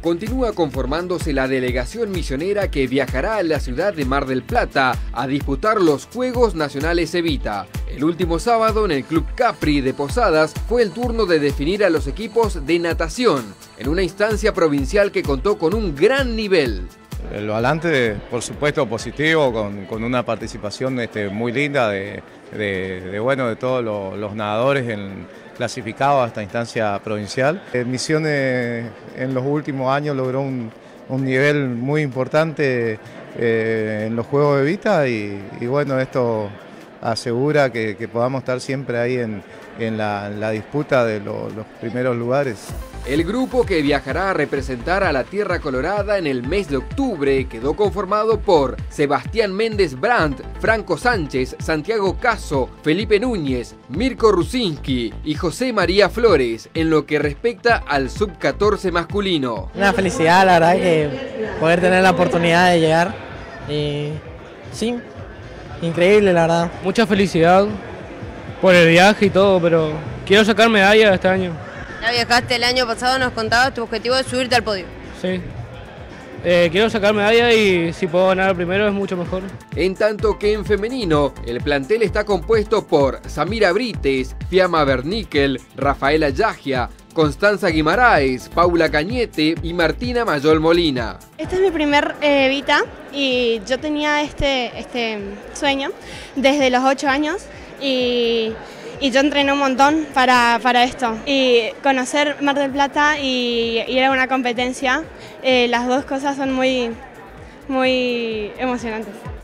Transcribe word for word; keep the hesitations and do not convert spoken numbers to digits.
continúa conformándose la delegación misionera que viajará a la ciudad de Mar del Plata a disputar los Juegos Nacionales Evita. El último sábado en el Club Capri de Posadas fue el turno de definir a los equipos de natación, en una instancia provincial que contó con un gran nivel. El balance, por supuesto, positivo, con, con una participación este, muy linda de, de, de, bueno, de todos los, los nadadores en, clasificados a esta instancia provincial. Eh, Misiones en los últimos años logró un, un nivel muy importante eh, en los Juegos de Evita y, y bueno, esto asegura que, que podamos estar siempre ahí en, en, la, en la disputa de lo, los primeros lugares. El grupo que viajará a representar a la Tierra Colorada en el mes de octubre quedó conformado por Sebastián Méndez Brandt, Franco Sánchez, Santiago Caso, Felipe Núñez, Mirko Rusinski y José María Flores, en lo que respecta al sub catorce masculino. Una felicidad, la verdad, que poder tener la oportunidad de llegar. Y sí, increíble, la verdad. Mucha felicidad por el viaje y todo, pero quiero sacar medalla este año. Ya viajaste el año pasado, nos contabas, tu objetivo es subirte al podio. Sí. Eh, quiero sacar medalla y si puedo ganar primero es mucho mejor. En tanto que en femenino, el plantel está compuesto por Samira Brites, Fiamma Berníquel, Rafaela Yagia, Constanza Guimaraes, Paula Cañete y Martina Mayol Molina. Este es mi primer eh, Evita y yo tenía este, este sueño desde los ocho años y... Y yo entrené un montón para, para esto. Y conocer Mar del Plata y ir a una competencia, eh, las dos cosas son muy, muy emocionantes.